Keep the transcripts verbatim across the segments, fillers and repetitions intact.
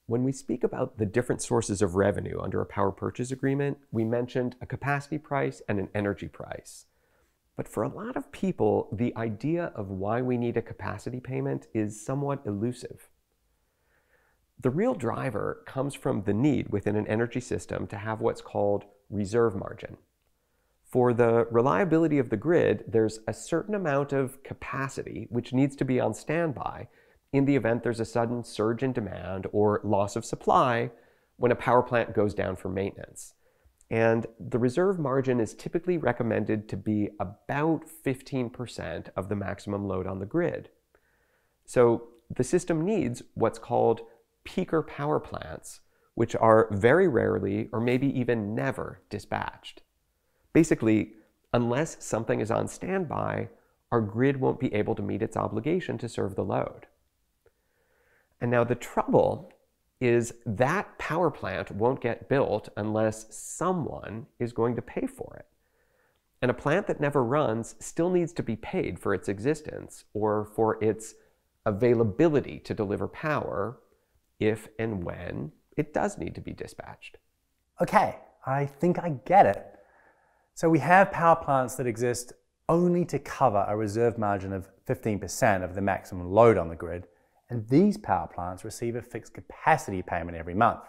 When we speak about the different sources of revenue under a power purchase agreement, we mentioned a capacity price and an energy price. But for a lot of people, the idea of why we need a capacity payment is somewhat elusive. The real driver comes from the need within an energy system to have what's called reserve margin. For the reliability of the grid, there's a certain amount of capacity which needs to be on standby in the event there's a sudden surge in demand or loss of supply when a power plant goes down for maintenance. And the reserve margin is typically recommended to be about fifteen percent of the maximum load on the grid. So the system needs what's called peaker power plants, which are very rarely or maybe even never dispatched. Basically, unless something is on standby, our grid won't be able to meet its obligation to serve the load. And now the trouble is that power plant won't get built unless someone is going to pay for it. And a plant that never runs still needs to be paid for its existence or for its availability to deliver power if and when it does need to be dispatched. Okay, I think I get it. So we have power plants that exist only to cover a reserve margin of fifteen percent of the maximum load on the grid, and these power plants receive a fixed capacity payment every month.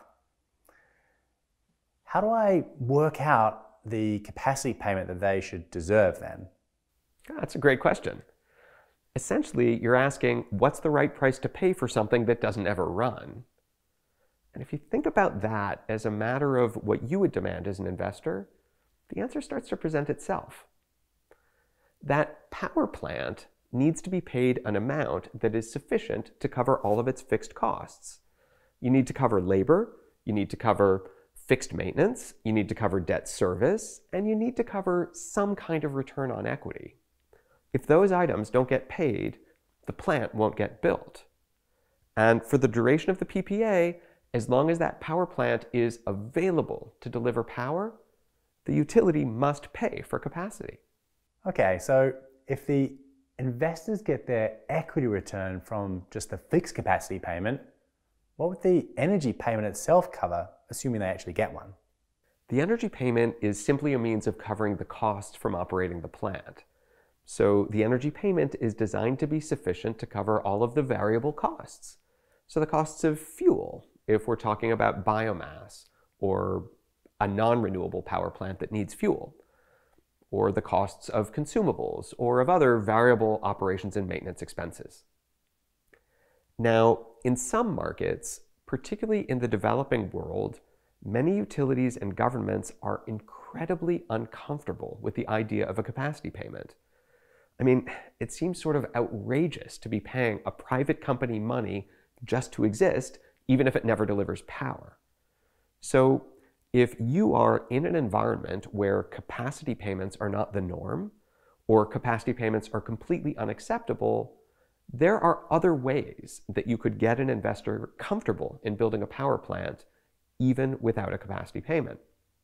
How do I work out the capacity payment that they should deserve then? That's a great question. Essentially, you're asking what's the right price to pay for something that doesn't ever run? And if you think about that as a matter of what you would demand as an investor, the answer starts to present itself. That power plant needs to be paid an amount that is sufficient to cover all of its fixed costs. You need to cover labor, you need to cover fixed maintenance, you need to cover debt service, and you need to cover some kind of return on equity. If those items don't get paid, the plant won't get built. And for the duration of the P P A, as long as that power plant is available to deliver power, the utility must pay for capacity. Okay, so if the investors get their equity return from just the fixed capacity payment, what would the energy payment itself cover, assuming they actually get one? The energy payment is simply a means of covering the costs from operating the plant. So the energy payment is designed to be sufficient to cover all of the variable costs. So the costs of fuel, if we're talking about biomass or a non-renewable power plant that needs fuel, or the costs of consumables or of other variable operations and maintenance expenses. Now, in some markets, particularly in the developing world, many utilities and governments are incredibly uncomfortable with the idea of a capacity payment. I mean, it seems sort of outrageous to be paying a private company money just to exist, even if it never delivers power. So if you are in an environment where capacity payments are not the norm, or capacity payments are completely unacceptable, there are other ways that you could get an investor comfortable in building a power plant, even without a capacity payment.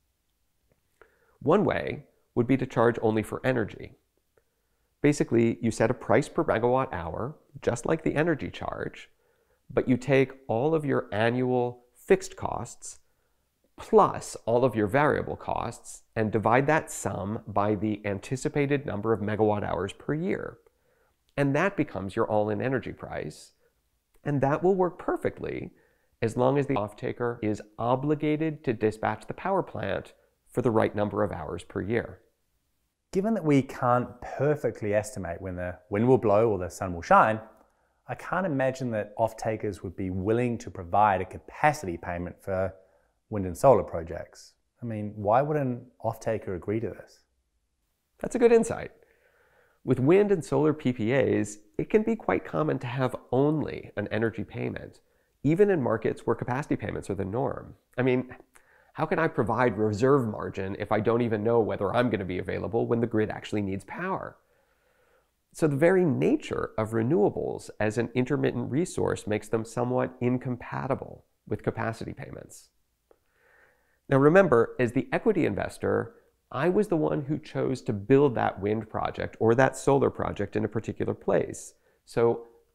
One way would be to charge only for energy. Basically, you set a price per megawatt hour, just like the energy charge, but you take all of your annual fixed costs plus all of your variable costs and divide that sum by the anticipated number of megawatt hours per year. And that becomes your all-in energy price. And that will work perfectly as long as the off-taker is obligated to dispatch the power plant for the right number of hours per year. Given that we can't perfectly estimate when the wind will blow or the sun will shine, I can't imagine that off-takers would be willing to provide a capacity payment for wind and solar projects. I mean, why would an off-taker agree to this? That's a good insight. With wind and solar P P As, it can be quite common to have only an energy payment, even in markets where capacity payments are the norm. I mean, how can I provide reserve margin if I don't even know whether I'm going to be available when the grid actually needs power? So the very nature of renewables as an intermittent resource makes them somewhat incompatible with capacity payments. Now remember, as the equity investor, I was the one who chose to build that wind project or that solar project in a particular place. So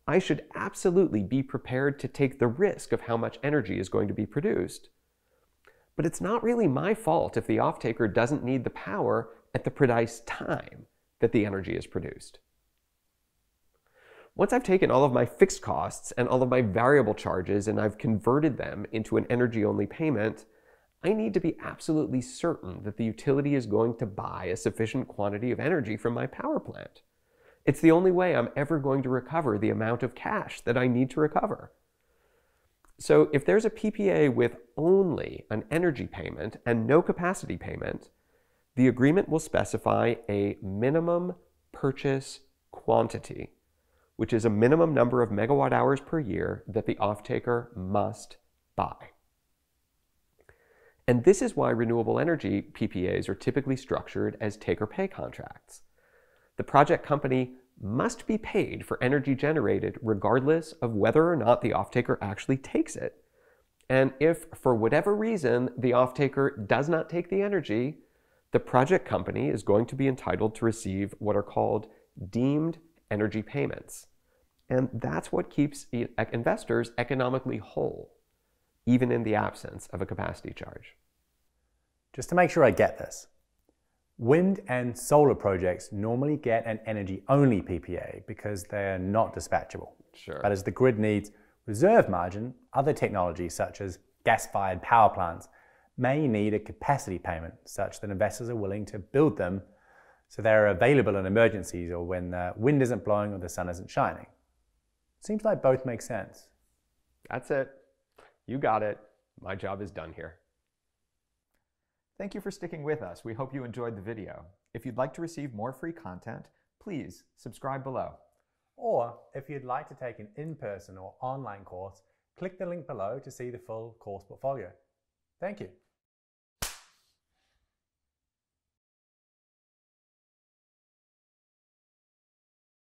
I should absolutely be prepared to take the risk of how much energy is going to be produced. But it's not really my fault if the off-taker doesn't need the power at the precise time that the energy is produced. Once I've taken all of my fixed costs and all of my variable charges and I've converted them into an energy-only payment, I need to be absolutely certain that the utility is going to buy a sufficient quantity of energy from my power plant. It's the only way I'm ever going to recover the amount of cash that I need to recover. So if there's a P P A with only an energy payment and no capacity payment, the agreement will specify a minimum purchase quantity, which is a minimum number of megawatt hours per year that the off-taker must buy. And this is why renewable energy P P As are typically structured as take-or-pay contracts. The project company must be paid for energy generated regardless of whether or not the off-taker actually takes it. And if, for whatever reason, the off-taker does not take the energy, the project company is going to be entitled to receive what are called deemed energy payments. And that's what keeps investors economically whole, even in the absence of a capacity charge. Just to make sure I get this, wind and solar projects normally get an energy-only P P A because they're not dispatchable. Sure. But as the grid needs reserve margin, other technologies such as gas-fired power plants may need a capacity payment such that investors are willing to build them so they're available in emergencies or when the wind isn't blowing or the sun isn't shining. Seems like both make sense. That's it. You got it. My job is done here. Thank you for sticking with us. We hope you enjoyed the video. If you'd like to receive more free content, please subscribe below. Or if you'd like to take an in-person or online course, click the link below to see the full course portfolio. Thank you.